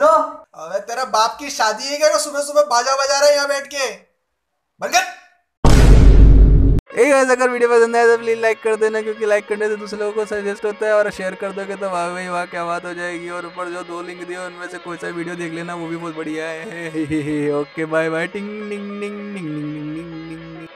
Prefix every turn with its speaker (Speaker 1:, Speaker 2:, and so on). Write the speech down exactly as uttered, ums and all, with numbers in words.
Speaker 1: Hello. अबे तेरा बाप की शादी है क्या, सुबह सुबह बाजा बजा रहा है यहाँ बैठ के? बंद।
Speaker 2: एक गाइस, अगर वीडियो पसंद आए तो प्लीज लाइक कर देना, क्योंकि लाइक करने से दूसरे लोगों को सजेस्ट होता है, और शेयर कर दोगे तो वाह भाई वाह क्या बात हो जाएगी। और ऊपर जो दो लिंक दिए उनमें से कोई सा वीडियो देख लेना, वो भी बहुत बढ़िया है। ओके बाय बाय, टिंग टिंग टिंग टिंग टिंग टिंग टिंग।